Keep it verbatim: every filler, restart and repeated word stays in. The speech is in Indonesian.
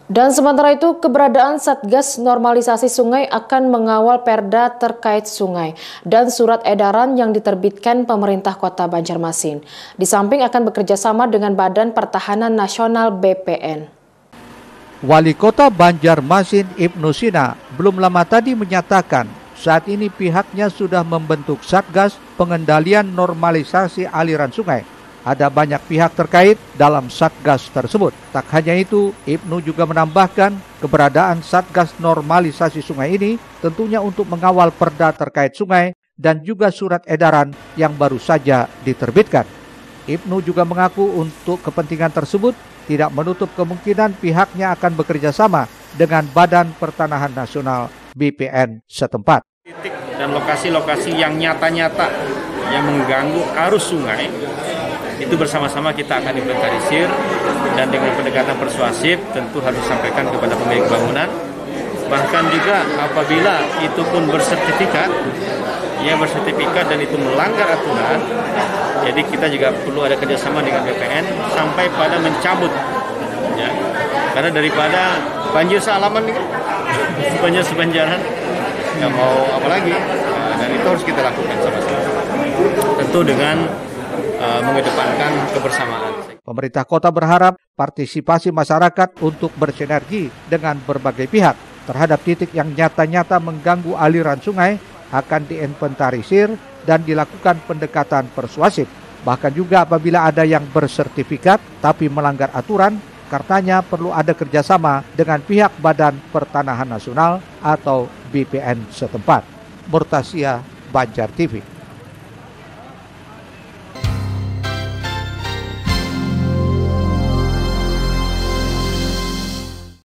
Dan sementara itu, keberadaan Satgas Normalisasi Sungai akan mengawal perda terkait sungai dan surat edaran yang diterbitkan pemerintah Kota Banjarmasin. Di samping akan bekerja sama dengan Badan Pertahanan Nasional B P N. Wali Kota Banjarmasin Ibnu Sina belum lama tadi menyatakan saat ini pihaknya sudah membentuk Satgas Pengendalian Normalisasi Aliran Sungai. Ada banyak pihak terkait dalam Satgas tersebut. Tak hanya itu, Ibnu juga menambahkan keberadaan Satgas Normalisasi Sungai ini tentunya untuk mengawal perda terkait sungai dan juga surat edaran yang baru saja diterbitkan. Ibnu juga mengaku untuk kepentingan tersebut tidak menutup kemungkinan pihaknya akan bekerja sama dengan Badan Pertanahan Nasional B P N setempat. Titik dan lokasi-lokasi yang nyata-nyata yang mengganggu arus sungai itu bersama-sama kita akan inventarisir dan dengan pendekatan persuasif tentu harus disampaikan kepada pemilik bangunan. Bahkan juga apabila itu pun bersertifikat, ya bersertifikat dan itu melanggar aturan, jadi kita juga perlu ada kerjasama dengan B P N sampai pada mencabut. Ya, karena daripada banjir sealaman ini, banjir sebanjaran, nggak mau apa lagi, nah, dan itu harus kita lakukan sama-sama. Tentu dengan Uh, mengedepankan kebersamaan. Pemerintah kota berharap partisipasi masyarakat untuk bersinergi dengan berbagai pihak terhadap titik yang nyata-nyata mengganggu aliran sungai akan diinventarisir dan dilakukan pendekatan persuasif. Bahkan juga apabila ada yang bersertifikat tapi melanggar aturan, karenanya perlu ada kerjasama dengan pihak Badan Pertanahan Nasional atau B P N setempat. Murtasia, Banjar T V.